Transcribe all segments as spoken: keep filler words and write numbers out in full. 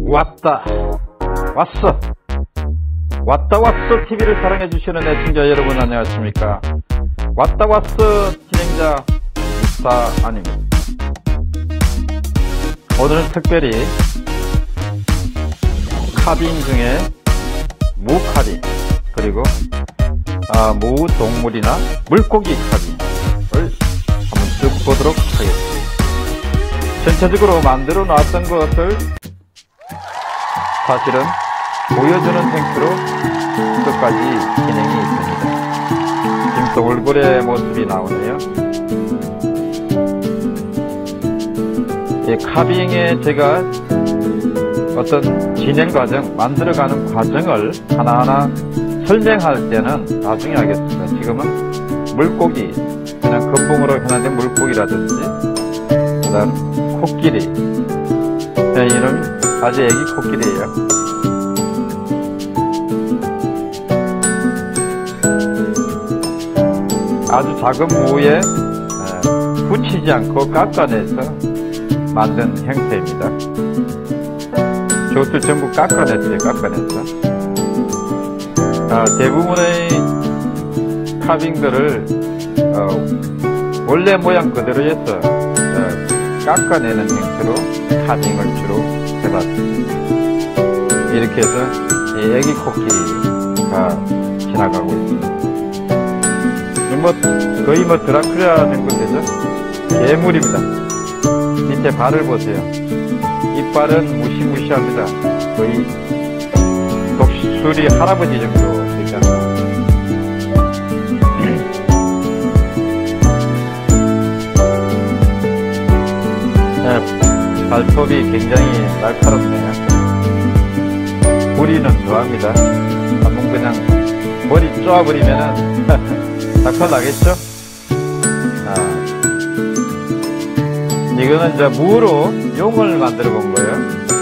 왔다 왔어 왔다 왔어 티비를 사랑해주시는 애청자 여러분 안녕하십니까. 왔다 왔어 진행자 이사안입니다. 오늘은 특별히 카빙 중에 무카빙 그리고 아, 무동물이나 물고기 카빙을 한번 쭉 보도록 하겠습니다. 전체적으로 만들어 놨던 것을 사실은 보여주는 행태로 끝까지 진행이 있습니다. 지금 또 얼굴의 모습이 나오네요. 이 카빙에 제가 어떤 진행 과정, 만들어가는 과정을 하나하나 설명할 때는 나중에 하겠습니다. 지금은 물고기, 그냥 금붕으로 현황된 물고기라든지, 그 다음 코끼리. 이름이 아주 애기 코끼리예요. 아주 작은 무에 붙이지 않고 깎아내서 만든 형태입니다. 저것들 전부 깎아냈어요. 깎아냈어. 아, 대부분의 카빙들을 어, 원래 모양 그대로 해서 어, 깎아내는 형태로 카빙을 주로 해봤습니다. 이렇게 해서 이 애기 코끼리가 지나가고 있습니다. 뭐 거의 뭐 드라큘라 정도 되죠? 괴물입니다. 밑에 발을 보세요. 이빨은 무시무시합니다. 거의 독수리 할아버지 정도 되잖아요. 네, 발톱이 굉장히 날카롭네요. 부리는 좋아합니다. 한번 그냥 머리 쪼아버리면은 닭발 나겠죠? 아, 이거는 이제 무로 용을 만들어 본 거예요.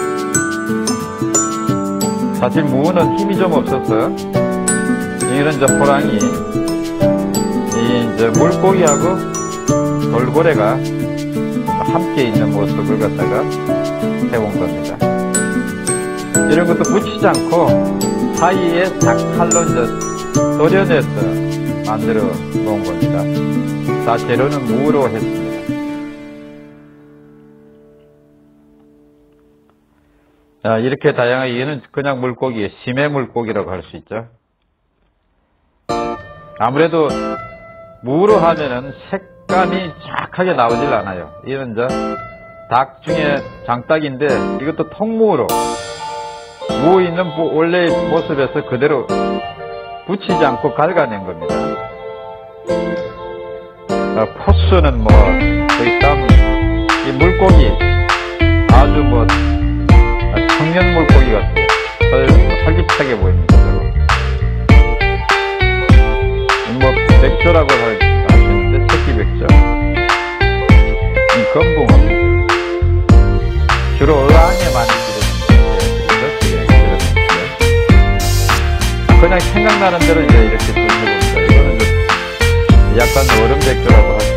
사실 무는 힘이 좀 없어서 이거는 이제 호랑이, 이 이제 물고기하고 돌고래가 함께 있는 모습을 갖다가 해본 겁니다. 이런 것도 붙이지 않고 사이에 닭칼로 이제 도려내서 만들어 놓은 겁니다. 다 재료는 무로 했습니다. 자, 이렇게 다양하게, 얘는 그냥 물고기, 심해 물고기라고 할 수 있죠. 아무래도 무로 하면은 색감이 정확하게 나오질 않아요. 이건 이제 닭 중에 장닭인데 이것도 통무로 무 있는 원래의 모습에서 그대로 붙이지 않고 갉아낸 겁니다. 어, 포스는 뭐 거의 땀, 이 물고기 아주 뭐 청년 물고기 같아요. 활기차게 보입니다. 뭐 백조라고 하시는데 새끼 백조. 이 금붕은 주로 어항에 많이 기르는 그냥 생각나는 대로 이제 이렇게 좀 해봅니다. 이거는 좀 약간 얼음 백조라고 할 수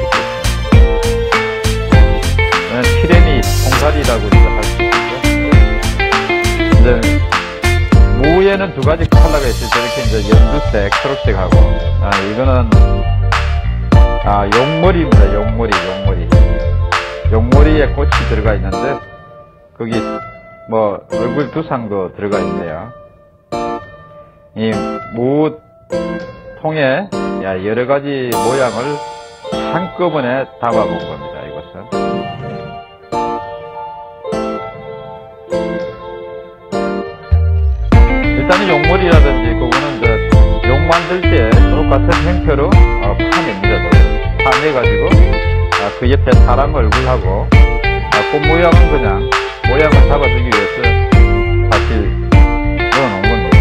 있겠습니다. 티레미 통갈이라고 할 수 있죠. 이제 무에는 두 가지 컬러가 있어요. 이렇게 이제 연두색, 초록색하고, 아, 이거는 아 용머리입니다. 용머리, 용머리. 용머리에 꽃이 들어가 있는데 거기 뭐 얼굴 두상도 들어가 있네요. 이 무통에 여러가지 모양을 한꺼번에 담아본 겁니다. 이것은 일단은 용머리라든지 그거는 이제 용 만들 때 똑같은 형태로 어, 파냅니다. 파내가지고 아, 그 옆에 사람 얼굴하고 아, 꽃 모양은 그냥 모양을 잡아주기 위해서 사실 넣어놓은 겁니다.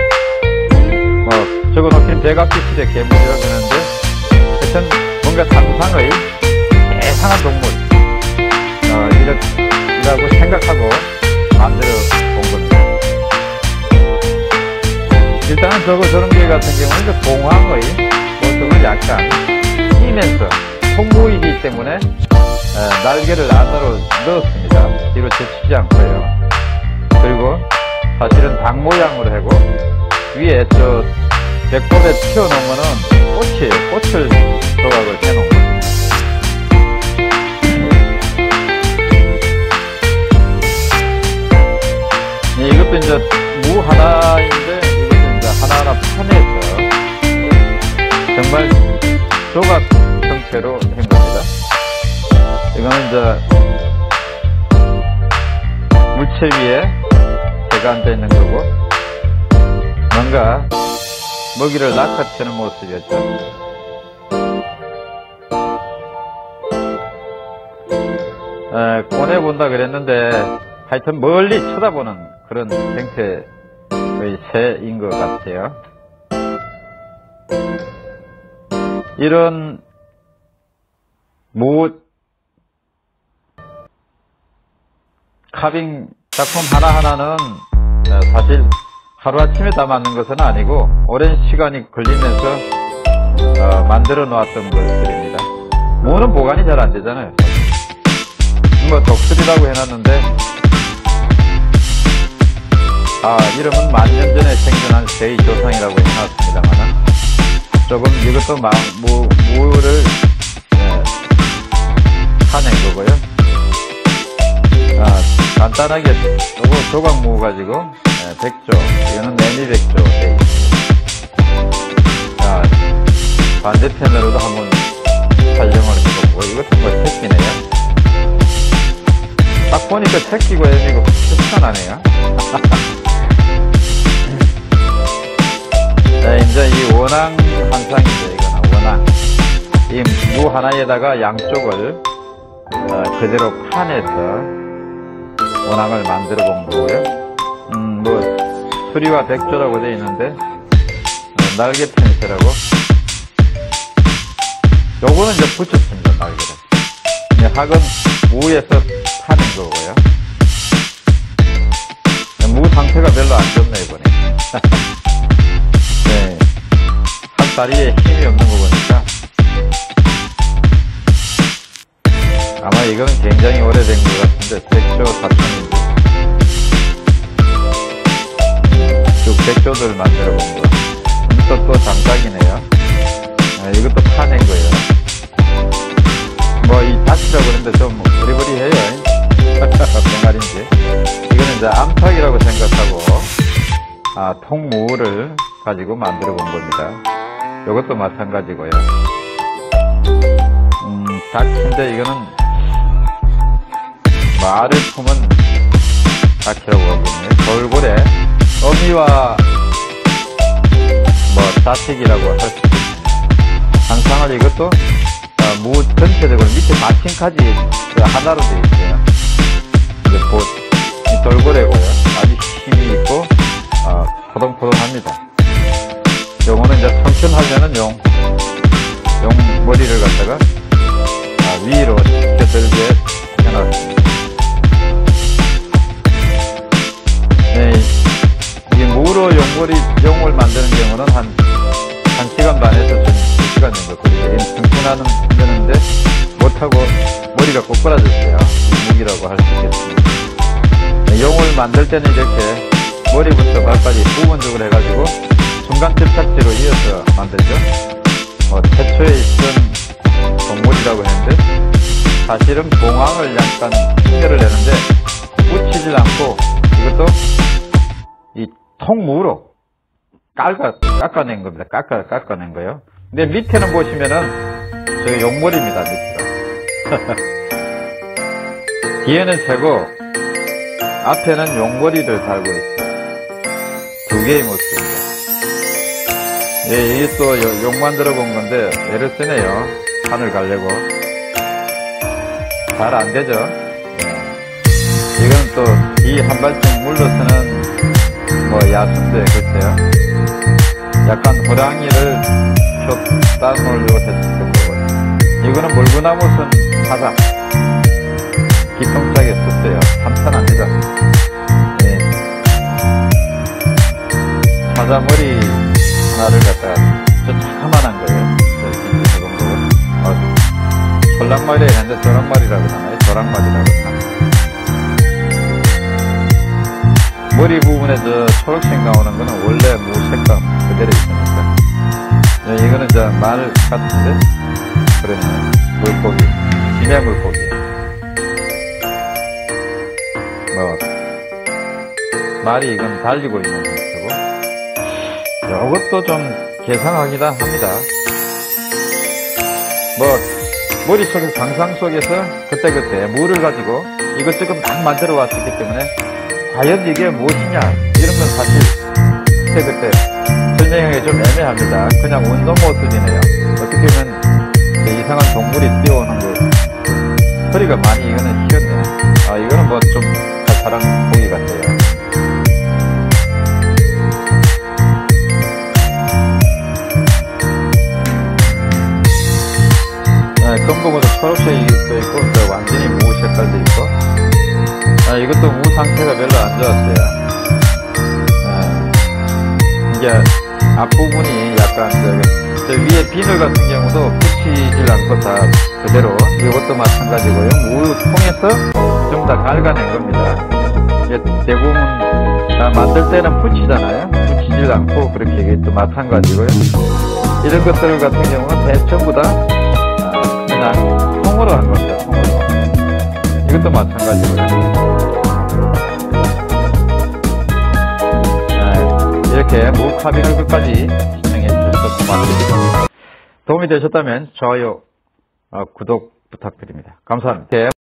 어, 적어놓긴 백악기시대 괴물이라고 하는데 하여튼 뭔가 상상의 이상한 동물 어, 이라고 생각하고 만들어 본 겁니다. 일단은 저거 저런 게 같은 경우는 봉황의 모습을 약간 끼면서 통무이기 때문에 에, 날개를 안으로 넣었습니다. 뒤로 제치지 않고요. 그리고 그리고 사실은 닭 모양으로 하고 위에 저 배꼽에 튀어놓으면은 꽃이에요. 꽃을 조각을 해놓은 거예요. 네, 이것도 이제 무 하나인데 이것도 이제 하나하나 판에서 정말 조각 형태로 한 겁니다. 이거는 이제 물체 위에 새가 앉아 있는 거고 뭔가 먹이를 낚아채는 모습이었죠. 에, 꺼내본다 그랬는데 하여튼 멀리 쳐다보는 그런 형태의 새인 것 같아요. 이런 무 카빙 작품 하나하나는 사실 하루아침에 다 만든 것은 아니고 오랜 시간이 걸리면서 어, 만들어 놓았던 것들입니다. 무는 보관이 잘 안 되잖아요. 뭐 독수리라고 해놨는데 아 이름은 만년 전에 생겨난 새의 조상이라고 해놨습니다만 조금 이것도 마, 무, 무를 예, 파낸 거고요. 아, 간단하게 요거 조각무 가지고 예, 백조, 이거는 매미백조 돼 있습니다. 자, 반대편으로도 한번 촬영을 해보고 이것도 뭐 새끼네요. 딱 보니까 새끼고 애미고 비슷하네요. 네, 이제 이 원앙 한상이죠. 이거는 원앙. 이 무 하나에다가 양쪽을 어, 제대로 파내서 원앙을 만들어 본 거고요. 음, 뭐 수리와 백조라고 되어 있는데 어, 날개 펜스라고. 요거는 이제 붙였습니다. 날개를. 학은 무에서 파낸 거고요. 무 상태가 별로 안 좋네 이번에. 네, 한 다리에 힘이 없는 거 보니까 아마 이건 굉장히 오래된 것 같은데 백조 사천인데 쭉 백조들 만들어 본 거. 이것도 또 장작이네요. 네, 이것도 파낸 거예요. 뭐 이 밭이라고 그러는데 좀 버리버리해요. 병아리인지. 이거는 이제 암탉이라고 생각하고 아, 통무를 가지고 만들어 본 겁니다. 이것도 마찬가지고요. 음, 닭인데 이거는 말을 품은 닭이라고 하겠네요. 돌고래, 어미와 뭐 자식이라고 할 수 있습니다. 상상을 이것도 아, 무 전체적으로 밑에 마침까지 그 하나로 되어 있어요. 이제 보, 이 돌고래고요. 아주 힘이 있고 아, 포동포동합니다. 요거는 이제 성춘하려는 용, 용 머리를 갖다가 아, 위로 시켜들게 해놨습니다. 네, 이 무로 용머리, 용을 만드는 경우는 한, 한 시간 반에서 좀 두 시간 정도 걸리게 성춘하는데 못하고 머리가 꼬꾸라졌어요. 무기라고 할 수 있겠습니다. 네, 용을 만들 때는 이렇게 머리부터 발까지 부분적으로 해가지고 중간 접착제로 이어서 만들죠. 뭐 태초에 있던 동물이라고 했는데 사실은 봉황을 약간 흉내를 내는데 묻히질 않고 이것도 이 통무로 깎아, 깎아낸 겁니다. 깎아, 깎아낸 거예요. 근데 밑에는 보시면은 저기 용머리입니다. 밑으로. 뒤에는 새고 앞에는 용머리를 달고 있어요. 두 개의 모습입니다. 예, 이게 또 용 만들어 본 건데 애를 쓰네요. 하늘 가려고. 잘 안 되죠. 예. 이건 또 이 한 발짝 물러서는 뭐 야수인데 글쎄요. 약간 호랑이를 줬다 놓으려고 했을 거고. 이거는 물구나무선 바닥 기통차게 썼어요. 참찬합니다. 예. 사자머리 하나를 갖다가 저 자그만한 거예요. 저 정도. 어, 솔랑말이라 했는데 조랑말이라고 하나요? 조랑말이라고 하나요? 머리 부분에 저 초록색 나오는 거는 원래 무 색감 그대로 있으니까. 네, 이거는 이제 말 같은데? 그러네. 물고기. 심해 물고기. 뭐, 말이 이건 달리고 있는 상태고. 이것도 좀 계산하기다 합니다. 뭐, 머릿속에서, 상상 속에서 그때그때 물을 가지고 이것저것 막 만들어 왔었기 때문에 과연 이게 무엇이냐, 이런 건 사실 그때그때 설명하기 좀 애매합니다. 그냥 운동 모습이네요. 어떻게 보면 이상한 동물이 뛰어오는 거, 허리가 많이 이거는 휘었네. 아, 이거는 뭐 좀 사람 보기 같아요. 네, 검거보다 초록색이 또 있고, 완전히 무 색깔도 있고, 아, 이것도 무 상태가 별로 안 좋았어요. 네, 이게 앞부분이 약간 저, 저 위에 비늘 같은 경우도 붙이질 않고 다 그대로, 이것도 마찬가지고요. 무 통에서 좀 다 갉아낸 겁니다. 이게 대부분 아, 만들 때는 붙이잖아요. 붙이질 않고 그렇게 이게 또 마찬가지고요. 이런 것들 같은 경우는 대전부 다 아, 그냥 통으로 한 겁니다. 통으로. 이것도 마찬가지고요. 아, 이렇게 무 카빙을 끝까지 시청해 주셔서 고맙습니다. 도움이 되셨다면 좋아요, 어, 구독 부탁드립니다. 감사합니다.